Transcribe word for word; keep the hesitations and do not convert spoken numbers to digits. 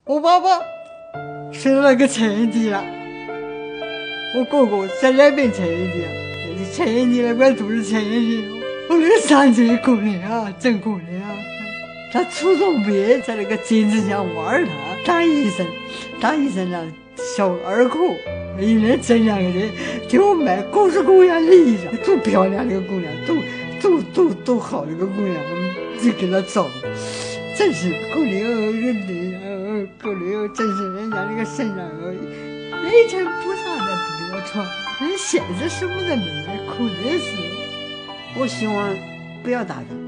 我爸爸睡到那个菜园地了，我哥哥在那边菜园地，菜园地那边都是菜园地，我那个山最可怜啊，真可怜啊！他出着院在那个井子下挖他，当医生，当医生了，小儿科，一年挣两个人，给我买各式各样的衣裳，多漂亮那个姑娘，多多多多好那个姑娘，就给她找，真是可怜哦，人啊，可怜哦，真是人家那个身上哦，以前不啥的都要穿，人现在什么都没有，可怜死了。 我希望不要打仗。